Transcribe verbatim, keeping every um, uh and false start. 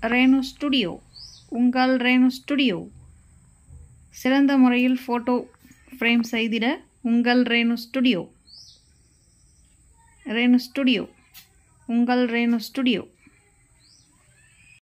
Renu Studio. உங்கள் Renu Studio. சிறந்த முறையில் ஃபோட்டோ ஃப்ரேம் செய்திட உங்கள் Renu Studio. Renu Studio. உங்கள் Renu Studio.